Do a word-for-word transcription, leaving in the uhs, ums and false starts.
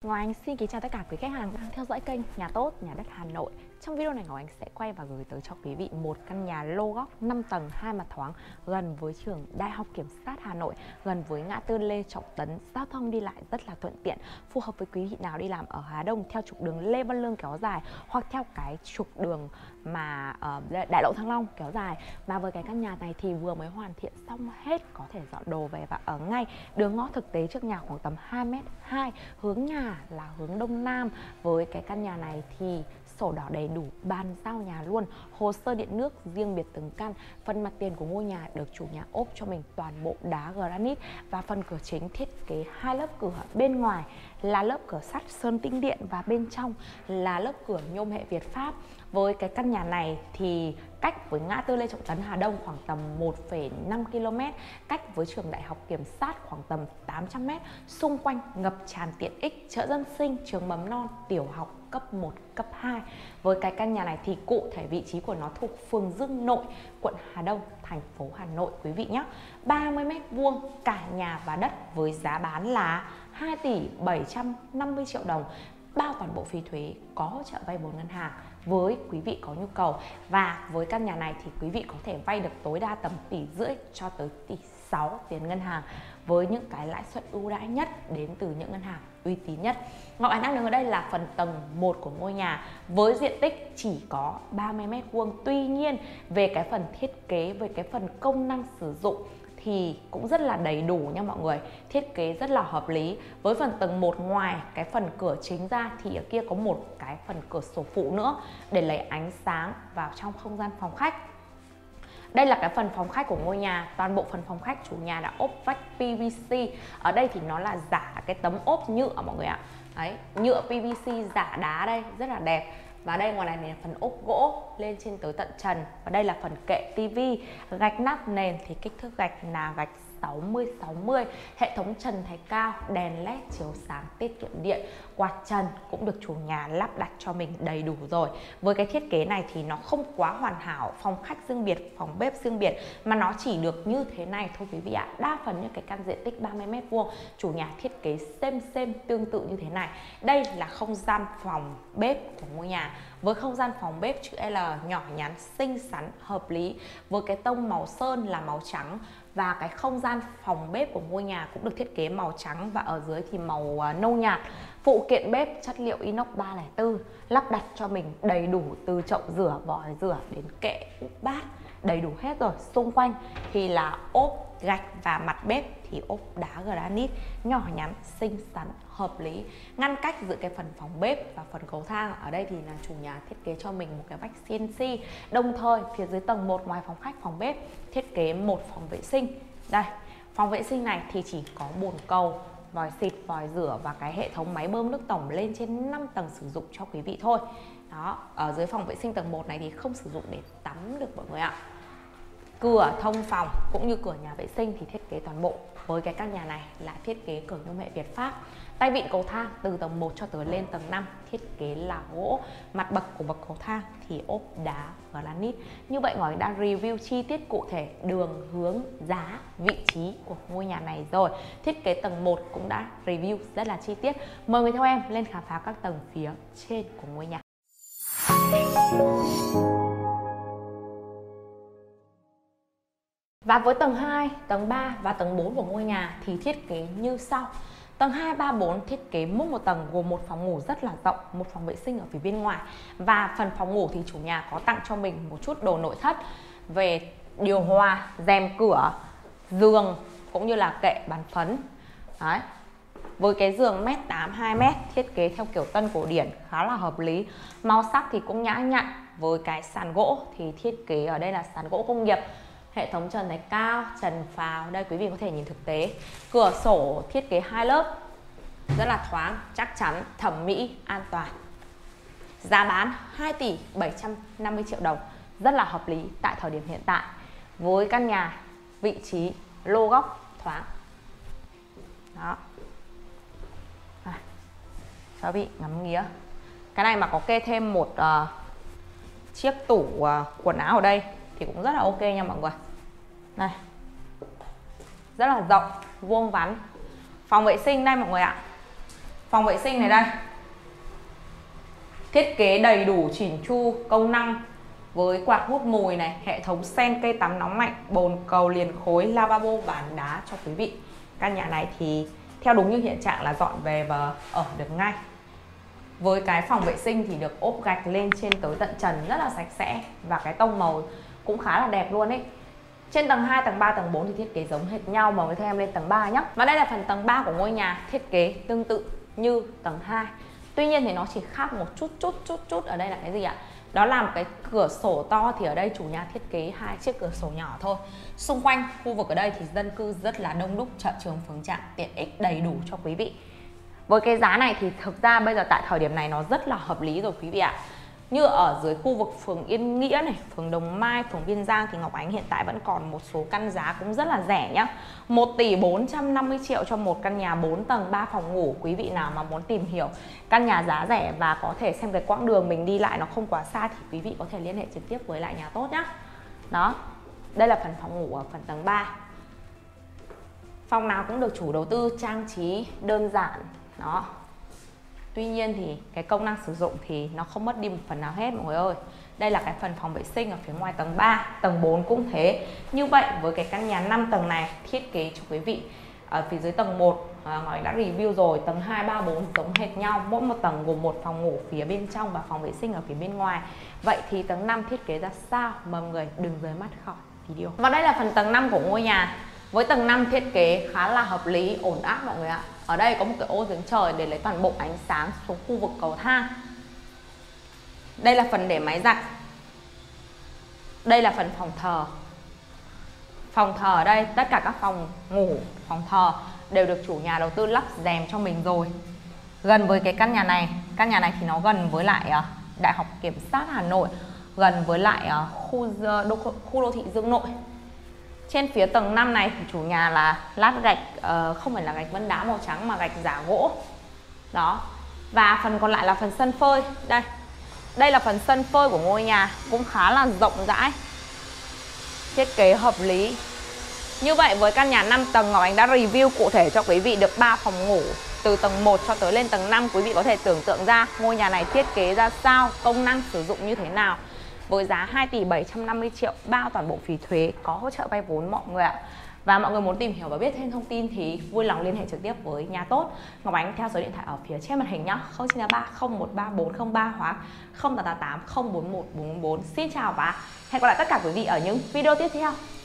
Ngọc Ánh xin kính chào tất cả quý khách hàng đang theo dõi kênh Nhà Tốt Nhà Đất Hà Nội. Trong video này Ngọc Ánh sẽ quay và gửi tới cho quý vị một căn nhà lô góc năm tầng hai mặt thoáng gần với trường Đại học Kiểm sát Hà Nội, gần với ngã tư Lê Trọng Tấn, giao thông đi lại rất là thuận tiện, phù hợp với quý vị nào đi làm ở Hà Đông theo trục đường Lê Văn Lương kéo dài hoặc theo cái trục đường mà uh, Đại lộ Thăng Long kéo dài. Và với cái căn nhà này thì vừa mới hoàn thiện xong hết, có thể dọn đồ về và ở ngay. Đường ngõ thực tế trước nhà khoảng tầm hai mét hai, hướng nhà là hướng đông nam. Với cái căn nhà này thì sổ đỏ đầy đủ, bàn giao nhà luôn, hồ sơ điện nước riêng biệt từng căn. Phần mặt tiền của ngôi nhà được chủ nhà ốp cho mình toàn bộ đá granite, và phần cửa chính thiết kế hai lớp cửa, bên ngoài là lớp cửa sắt sơn tĩnh điện và bên trong là lớp cửa nhôm hệ Việt Pháp. Với cái căn nhà này thì cách với ngã tư Lê Trọng Tấn Hà Đông khoảng tầm một phẩy năm ki lô mét, cách với trường Đại học Kiểm sát khoảng tầm tám trăm mét, xung quanh ngập tràn tiện ích, chợ dân sinh, trường mầm non, tiểu học cấp một, cấp hai. Với cái căn nhà này thì cụ thể vị trí của nó thuộc phường Dương Nội, quận Hà Đông, thành phố Hà Nội quý vị nhé. ba mươi mét vuông cả nhà và đất với giá bán là hai tỷ bảy trăm năm mươi triệu đồng, bao toàn bộ phí thuế, có hỗ trợ vay vốn ngân hàng với quý vị có nhu cầu. Và với căn nhà này thì quý vị có thể vay được tối đa tầm tỷ rưỡi cho tới tỷ sáu tiền ngân hàng, với những cái lãi suất ưu đãi nhất đến từ những ngân hàng uy tín nhất. Ngọc Ánh đang đứng ở đây là phần tầng một của ngôi nhà với diện tích chỉ có ba mươi mét vuông. Tuy nhiên về cái phần thiết kế, về cái phần công năng sử dụng thì cũng rất là đầy đủ nha mọi người. Thiết kế rất là hợp lý. Với phần tầng một, ngoài cái phần cửa chính ra thì ở kia có một cái phần cửa sổ phụ nữa để lấy ánh sáng vào trong không gian phòng khách. Đây là cái phần phòng khách của ngôi nhà. Toàn bộ phần phòng khách chủ nhà đã ốp vách pê vê xê. Ở đây thì nó là giả cái tấm ốp nhựa mọi người ạ. Đấy, nhựa pê vê xê giả đá đây, rất là đẹp. Và đây ngoài này là phần ốp gỗ lên trên tới tận trần. Và đây là phần kệ tivi. Gạch nắp nền thì kích thước gạch là gạch sáu mươi sáu mươi. Hệ thống trần thái cao, đèn led chiếu sáng tiết kiệm điện, quạt trần cũng được chủ nhà lắp đặt cho mình đầy đủ rồi. Với cái thiết kế này thì nó không quá hoàn hảo, phòng khách riêng biệt, phòng bếp riêng biệt, mà nó chỉ được như thế này thôi quý vị ạ. Đa phần những cái căn diện tích ba mươi mét vuông chủ nhà thiết kế xem xem tương tự như thế này. Đây là không gian phòng bếp của ngôi nhà, với không gian phòng bếp chữ L nhỏ nhắn, xinh xắn, hợp lý, với cái tông màu sơn là màu trắng. Và cái không gian phòng bếp của ngôi nhà cũng được thiết kế màu trắng và ở dưới thì màu nâu nhạt. Phụ kiện bếp chất liệu inox ba không bốn, lắp đặt cho mình đầy đủ từ chậu rửa, vòi rửa đến kệ, úp bát, đầy đủ hết rồi. Xung quanh thì là ốp gạch và mặt bếp thì ốp đá granite, nhỏ nhắn, xinh xắn, hợp lý. Ngăn cách giữa cái phần phòng bếp và phần cầu thang, ở đây thì là chủ nhà thiết kế cho mình một cái vách xê en xê. Đồng thời phía dưới tầng một, ngoài phòng khách, phòng bếp, thiết kế một phòng vệ sinh. Đây, phòng vệ sinh này thì chỉ có bồn cầu, vòi xịt, vòi rửa và cái hệ thống máy bơm nước tổng lên trên năm tầng sử dụng cho quý vị thôi. Đó, ở dưới phòng vệ sinh tầng một này thì không sử dụng để tắm được mọi người ạ. Cửa thông phòng cũng như cửa nhà vệ sinh thì thiết kế toàn bộ. Với cái căn nhà này là thiết kế cửa nhôm hệ Việt Pháp. Tay vịn cầu thang từ tầng một cho tới lên tầng năm thiết kế là gỗ. Mặt bậc của bậc cầu thang thì ốp đá granite. Như vậy Ngọc Ánh đã review chi tiết cụ thể đường, hướng, giá, vị trí của ngôi nhà này rồi. Thiết kế tầng một cũng đã review rất là chi tiết. Mời người theo em lên khám phá các tầng phía trên của ngôi nhà. Và với tầng hai, tầng ba và tầng bốn của ngôi nhà thì thiết kế như sau. Tầng hai, ba, bốn thiết kế mỗi một tầng gồm một phòng ngủ rất là rộng, một phòng vệ sinh ở phía bên ngoài. Và phần phòng ngủ thì chủ nhà có tặng cho mình một chút đồ nội thất về điều hòa, rèm cửa, giường cũng như là kệ bàn phấn. Đấy. Với cái giường mét tám, hai mét thiết kế theo kiểu tân cổ điển khá là hợp lý. Màu sắc thì cũng nhã nhặn. Với cái sàn gỗ thì thiết kế ở đây là sàn gỗ công nghiệp. Hệ thống trần thái cao, trần phào, đây quý vị có thể nhìn thực tế. Cửa sổ thiết kế hai lớp, rất là thoáng, chắc chắn, thẩm mỹ, an toàn. Giá bán hai tỷ bảy trăm năm mươi triệu đồng, rất là hợp lý tại thời điểm hiện tại. Với căn nhà, vị trí, lô góc, thoáng. Đó. À, cho vị ngắm nghía. Cái này mà có kê thêm một uh, chiếc tủ uh, quần áo ở đây thì cũng rất là ok nha mọi người. Này, rất là rộng, vuông vắn. Phòng vệ sinh đây mọi người ạ. Phòng vệ sinh này đây, thiết kế đầy đủ chỉn chu công năng với quạt hút mùi này, hệ thống sen cây tắm nóng lạnh, bồn cầu liền khối, lavabo bàn đá cho quý vị. Căn nhà này thì theo đúng như hiện trạng là dọn về và ở được ngay. Với cái phòng vệ sinh thì được ốp gạch lên trên tới tận trần rất là sạch sẽ và cái tông màu cũng khá là đẹp luôn ấy. Trên tầng hai, tầng ba, tầng bốn thì thiết kế giống hệt nhau, mời theo em lên tầng ba nhé. Và đây là phần tầng ba của ngôi nhà, thiết kế tương tự như tầng hai. Tuy nhiên thì nó chỉ khác một chút chút chút chút ở đây là cái gì ạ? Đó là một cái cửa sổ to, thì ở đây chủ nhà thiết kế hai chiếc cửa sổ nhỏ thôi. Xung quanh khu vực ở đây thì dân cư rất là đông đúc, chợ trường phường trạm tiện ích đầy đủ cho quý vị. Với cái giá này thì thực ra bây giờ tại thời điểm này nó rất là hợp lý rồi quý vị ạ. Như ở dưới khu vực phường Yên Nghĩa này, phường Đồng Mai, phường Biên Giang thì Ngọc Ánh hiện tại vẫn còn một số căn giá cũng rất là rẻ nhá. một tỷ bốn trăm năm mươi triệu cho một căn nhà bốn tầng ba phòng ngủ. Quý vị nào mà muốn tìm hiểu căn nhà giá rẻ và có thể xem cái quãng đường mình đi lại nó không quá xa thì quý vị có thể liên hệ trực tiếp với lại Nhà Tốt nhá. Đó, đây là phần phòng ngủ ở phần tầng ba. Phòng nào cũng được chủ đầu tư trang trí đơn giản. Đó. Tuy nhiên thì cái công năng sử dụng thì nó không mất đi một phần nào hết mọi người ơi. Đây là cái phần phòng vệ sinh ở phía ngoài tầng ba, tầng bốn cũng thế. Như vậy với cái căn nhà năm tầng này thiết kế cho quý vị ở phía dưới tầng một, à, Ngọc Ánh đã review rồi, tầng hai, ba, bốn giống hệt nhau, mỗi một tầng gồm một phòng ngủ phía bên trong và phòng vệ sinh ở phía bên ngoài. Vậy thì tầng năm thiết kế ra sao? Mời mọi người đừng rời mắt khỏi video. Và đây là phần tầng năm của ngôi nhà. Với tầng năm thiết kế khá là hợp lý, ổn áp mọi người ạ. Ở đây có một cái ô giếng trời để lấy toàn bộ ánh sáng xuống khu vực cầu thang. Đây là phần để máy giặt. Đây là phần phòng thờ. Phòng thờ ở đây, tất cả các phòng ngủ, phòng thờ đều được chủ nhà đầu tư lắp rèm cho mình rồi. Gần với cái căn nhà này, căn nhà này thì nó gần với lại Đại học Kiểm sát Hà Nội, gần với lại khu đô, khu đô thị Dương Nội. Trên phía tầng năm này thì chủ nhà là lát gạch, uh, không phải là gạch vân đá màu trắng mà gạch giả gỗ. Đó. Và phần còn lại là phần sân phơi. Đây. Đây là phần sân phơi của ngôi nhà, cũng khá là rộng rãi. Thiết kế hợp lý. Như vậy với căn nhà năm tầng, Ngọc Ánh đã review cụ thể cho quý vị được ba phòng ngủ. Từ tầng một cho tới lên tầng năm, quý vị có thể tưởng tượng ra ngôi nhà này thiết kế ra sao, công năng sử dụng như thế nào. Với giá hai tỷ bảy trăm năm mươi triệu, bao toàn bộ phí thuế, có hỗ trợ vay vốn mọi người ạ. Và mọi người muốn tìm hiểu và biết thêm thông tin thì vui lòng liên hệ trực tiếp với Nhà Tốt. Ngọc Ánh theo số điện thoại ở phía trên màn hình nhá, không chín ba không một ba bốn không ba hoặc không tám tám tám không bốn một bốn bốn. Xin chào và hẹn gặp lại tất cả quý vị ở những video tiếp theo.